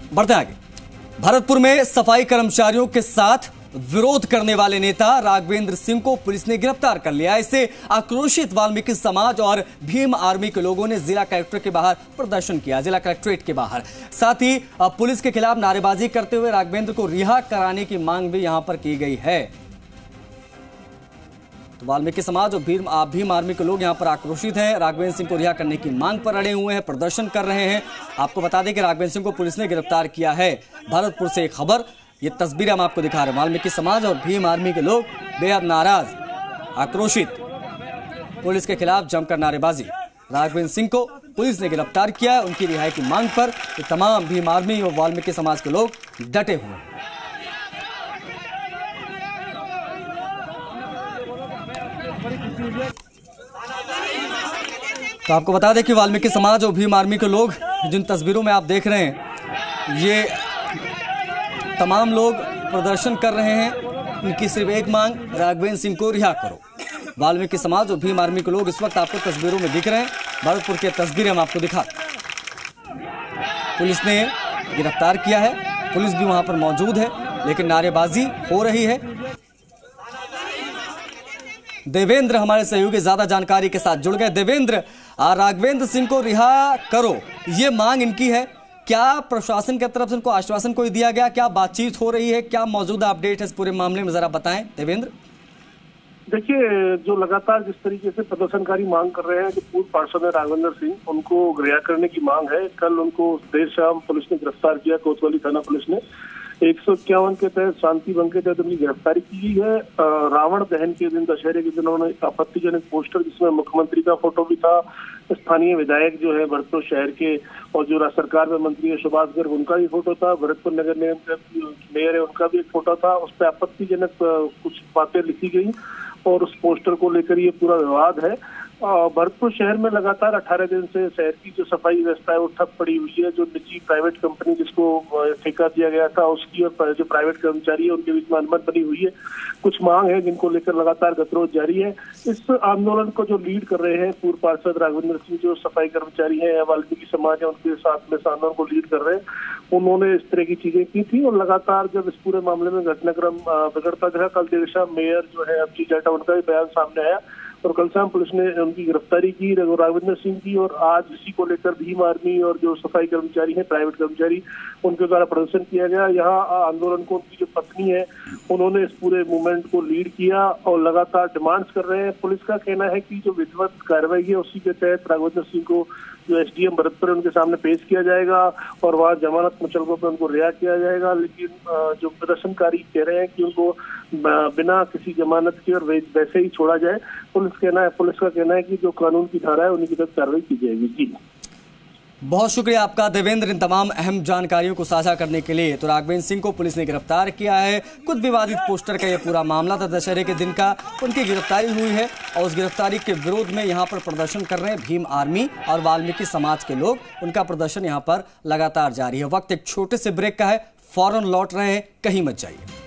बढ़ते आगे। भरतपुर में सफाई कर्मचारियों के साथ विरोध करने वाले नेता राघवेंद्र सिंह को पुलिस ने गिरफ्तार कर लिया। इससे आक्रोशित वाल्मीकि समाज और भीम आर्मी के लोगों ने जिला कलेक्टर के बाहर प्रदर्शन किया, जिला कलेक्ट्रेट के बाहर। साथ ही पुलिस के खिलाफ नारेबाजी करते हुए राघवेंद्र को रिहा कराने की मांग भी यहां पर की गई है। तो वाल्मीकि समाज और भीम आर्मी के लोग यहां पर आक्रोशित हैं, राघवेंद्र सिंह को रिहा करने की मांग पर अड़े हुए हैं, प्रदर्शन कर रहे हैं। आपको बता दें कि राघवेंद्र सिंह को पुलिस ने गिरफ्तार किया है। भरतपुर से एक खबर, ये तस्वीरें हम आपको दिखा रहे हैं। वाल्मीकि समाज और भीम आर्मी के लोग बेहद नाराज, आक्रोशित, पुलिस के खिलाफ जमकर नारेबाजी। राघवेंद्र सिंह को पुलिस ने गिरफ्तार किया है। उनकी रिहाई की मांग पर तमाम भीम आर्मी और वाल्मीकि समाज के लोग डटे हुए हैं। तो आपको बता दें कि वाल्मीकि समाज और भीम आर्मी के लोग, जिन तस्वीरों में आप देख रहे हैं, ये तमाम लोग प्रदर्शन कर रहे हैं। उनकी सिर्फ एक मांग, राघवेंद्र सिंह को रिहा करो। वाल्मीकि समाज और भीम आर्मी के लोग इस वक्त आपको तस्वीरों में दिख रहे हैं। भरतपुर की तस्वीरें हम आपको दिखा, पुलिस ने गिरफ्तार किया है, पुलिस भी वहां पर मौजूद है, लेकिन नारेबाजी हो रही है। देवेंद्र हमारे सहयोगी ज्यादा जानकारी के साथ जुड़ गए। देवेंद्र, राघवेंद्र सिंह को रिहा करो, ये मांग इनकी है। क्या प्रशासन की तरफ से इनको आश्वासन कोई दिया गया? क्या बातचीत हो रही है? क्या मौजूदा अपडेट है इस पूरे मामले में, जरा बताएं देवेंद्र। देखिए, जो लगातार जिस तरीके से प्रदर्शनकारी मांग कर रहे हैं कि पूर्व पार्षद है राघवेंद्र सिंह, उनको रिहा करने की मांग है। कल उनको देर शाम पुलिस ने गिरफ्तार किया, कोतवाली थाना पुलिस ने 151 के तहत शांति भंग के तहत उनकी गिरफ्तारी की गई है। रावण दहन के दिन, दशहरे के दिन, उन्होंने एक आपत्तिजनक पोस्टर जिसमें मुख्यमंत्री का फोटो भी था, स्थानीय विधायक जो है भरतपुर शहर के और जो राज्य सरकार में मंत्री है सुभाष गर्ग, उनका भी फोटो था, भरतपुर नगर निगम मेयर है उनका भी एक फोटो था। उस पर आपत्तिजनक कुछ बातें लिखी गई और उस पोस्टर को लेकर ये पूरा विवाद है। भरतपुर शहर में लगातार 18 दिन से शहर की जो सफाई व्यवस्था है वो ठप पड़ी हुई है। जो निजी प्राइवेट कंपनी जिसको ठेका दिया गया था उसकी और जो प्राइवेट कर्मचारी है उनके बीच में अनबन बनी हुई है। कुछ मांग है जिनको लेकर लगातार गतिरोध जारी है। इस आंदोलन को जो लीड कर रहे हैं पूर्व पार्षद राघवेंद्र सिंह, जो सफाई कर्मचारी है, वाल्मीकि समाज है, उनके साथ में इस आंदोलन को लीड कर रहे हैं। उन्होंने इस तरह की चीजें की थी और लगातार जब इस पूरे मामले में घटनाक्रम बिगड़ता रहा, कल देर शाम मेयर जो है अभिजीत जाटा, उनका भी बयान सामने आया और कल शाम पुलिस ने उनकी गिरफ्तारी की राघवेंद्र सिंह की। और आज इसी को लेकर भीम आर्मी और जो सफाई कर्मचारी हैं, प्राइवेट कर्मचारी, उनके द्वारा प्रदर्शन किया गया। यहाँ आंदोलन को उनकी जो पत्नी है उन्होंने इस पूरे मूवमेंट को लीड किया और लगातार डिमांड्स कर रहे हैं। पुलिस का कहना है कि जो विधिवत कार्रवाई है उसी के तहत राघवेंद्र सिंह को जो एसडीएम भरतपुर उनके सामने पेश किया जाएगा और वहाँ जमानत मुचलकों पर उनको रिहा किया जाएगा। लेकिन जो प्रदर्शनकारी कह रहे हैं कि उनको बिना किसी जमानत के और वैसे ही छोड़ा जाए। पुलिस का कहना है कि जो कानून की धारा है उन्हीं की तहत कार्रवाई की जाएगी। जी, बहुत शुक्रिया आपका देवेंद्र, इन तमाम अहम जानकारियों को साझा करने के लिए। तो राघवेंद्र सिंह को पुलिस ने गिरफ्तार किया है। कुछ विवादित पोस्टर का यह पूरा मामला था, दशहरे के दिन का। उनकी गिरफ्तारी हुई है और उस गिरफ्तारी के विरोध में यहाँ पर प्रदर्शन कर रहे हैं भीम आर्मी और वाल्मीकि समाज के लोग। उनका प्रदर्शन यहाँ पर लगातार जारी है। वक्त एक छोटे से ब्रेक का है, फौरन लौट रहे हैं, कहीं मत जाइए।